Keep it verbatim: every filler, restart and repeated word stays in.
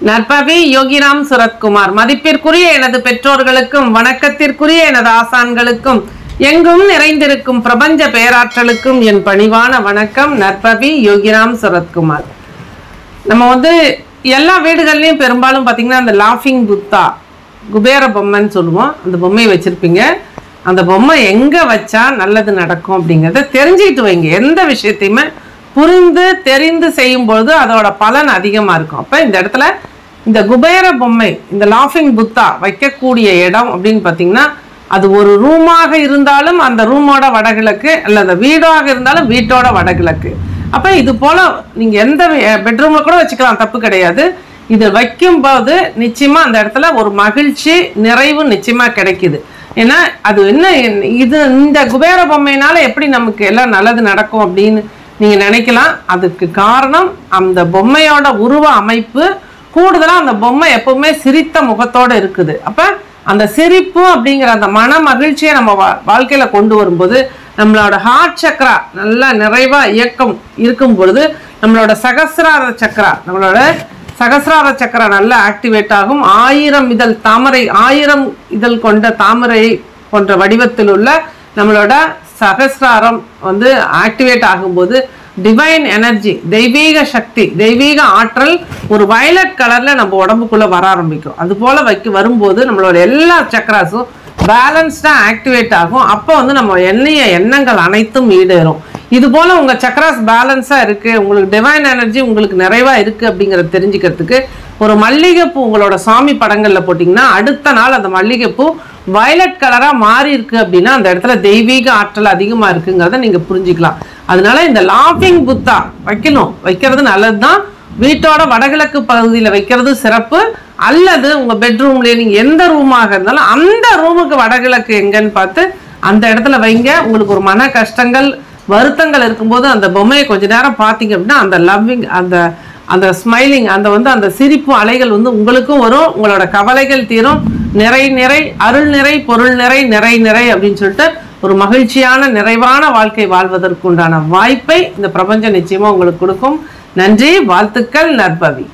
நற்பவி யோகிராம் சுரத்குமார். மதிப்பிற்குரிய எனது பெற்றோர்களுக்கும் வணக்கத்திற்குரிய எனது ஆசான்களுக்கும் எங்கும் நிறைந்திருக்கும் பிரபஞ்ச பேராற்றலுக்கும் என் பணிவான வணக்கம். நற்பவி யோகிராம் சுரத்குமார். நம்ம வந்து எல்லா வீடுகள்லையும் பெரும்பாலும் பார்த்தீங்கன்னா அந்த லாஃபிங் புத்தா குபேர பொம்மைன்னு சொல்லுவோம். அந்த பொம்மையை வச்சுருப்பீங்க. அந்த பொம்மை எங்கே வச்சா நல்லது நடக்கும் அப்படிங்கிறத தெரிஞ்சுக்கிட்டு வைங்க. எந்த விஷயத்தையுமே புரிந்து தெரிந்து செய்யும்பொழுது அதோட பலன் அதிகமாக இருக்கும். அப்போ இந்த இடத்துல இந்த குபேர பொம்மை, இந்த லாஃபிங் புத்தா வைக்கக்கூடிய இடம் அப்படின்னு பார்த்தீங்கன்னா அது ஒரு ரூமாக இருந்தாலும் அந்த ரூமோட வடகிழக்கு, அல்லது வீடாக இருந்தாலும் வீட்டோட வடகிழக்கு. அப்போ இது போல் நீங்கள் எந்த பெட்ரூமில் கூட வச்சுக்கலாம், தப்பு கிடையாது. இது வைக்கும்போது நிச்சயமாக அந்த இடத்துல ஒரு மகிழ்ச்சி நிறைவு நிச்சயமாக கிடைக்குது. ஏன்னா அது என்ன, இது இந்த குபேர பொம்மையினால எப்படி நமக்கு எல்லாம் நல்லது நடக்கும் அப்படின்னு நீங்கள் நினைக்கலாம். அதுக்கு காரணம் அந்த பொம்மையோட உருவ அமைப்பு. கூடுதலாக அந்த பொம்மை எப்பவுமே சிரித்த முகத்தோடு இருக்குது. அப்போ அந்த சிரிப்பு அப்படிங்கிற அந்த மன மகிழ்ச்சியை நம்ம வா வாழ்க்கையில் கொண்டு வரும்போது நம்மளோட ஹார்ட் சக்கரா நல்லா நிறைவாக இயக்கம் இருக்கும் பொழுது நம்மளோட சகசிரார சக்கரா நம்மளோட சகசிரார சக்கரா நல்லா ஆக்டிவேட் ஆகும். ஆயிரம் இதழ் தாமரை, ஆயிரம் இதழ் கொண்ட தாமரை போன்ற வடிவத்தில் உள்ள நம்மளோட சகசிராரம் வந்து ஆக்டிவேட் ஆகும்போது டிவைன் எனர்ஜி, தெய்வீக சக்தி, தெய்வீக ஆற்றல் ஒரு வயலட் கலரில் நம்ம உடம்புக்குள்ளே வர ஆரம்பிக்கும். அது போல் வைக்க வரும்போது நம்மளோட எல்லா சக்கராஸும் பேலன்ஸ்டாக ஆக்டிவேட் ஆகும். அப்போ வந்து நம்ம எண்ணிய எண்ணங்கள் அனைத்தும் ஈடேறும். இது போல் உங்கள் சக்கராஸ் பேலன்ஸாக இருக்குது, உங்களுக்கு டிவைன் எனர்ஜி உங்களுக்கு நிறைவாக இருக்குது அப்படிங்கிறத தெரிஞ்சுக்கிறதுக்கு ஒரு மல்லிகைப்பூ உங்களோட சாமி படங்களில் போட்டிங்கன்னா அடுத்த நாள் அந்த மல்லிகைப்பூ வயலட் கலராக மாறி இருக்குது அப்படின்னா அந்த இடத்துல தெய்வீக ஆற்றல் அதிகமாக இருக்குங்கிறத நீங்கள் புரிஞ்சுக்கலாம். அதனால இந்த லாஃபிங் புத்தா வைக்கணும், வைக்கிறது நல்லது தான். வீட்டோட வடகிழக்கு பகுதியில் வைக்கிறது சிறப்பு. அல்லது உங்கள் பெட்ரூம்லேயே நீங்கள் எந்த ரூமாக இருந்தாலும் அந்த ரூமுக்கு வடகிழக்கு எங்கன்னு பார்த்து அந்த இடத்துல வைங்க. உங்களுக்கு ஒரு மன கஷ்டங்கள் வருத்தங்கள் இருக்கும்போது அந்த பொம்மையை கொஞ்ச நேரம் பார்த்தீங்க அப்படின்னா அந்த லவ்விங், அந்த அந்த ஸ்மைலிங், அந்த வந்து அந்த சிரிப்பு அலைகள் வந்து உங்களுக்கும் வரும். உங்களோட கவலைகள் தீரும். நிறை நிறை அருள் நிறை பொருள் நிறை நிறை நிறை அப்படின்னு சொல்லிட்டு ஒரு மகிழ்ச்சியான நிறைவான வாழ்க்கை வாழ்வதற்கு உண்டான வாய்ப்பை இந்த பிரபஞ்சம் நிச்சயமா உங்களுக்கு கொடுக்கும். நன்றி, வாழ்த்துக்கள். நற்பவி.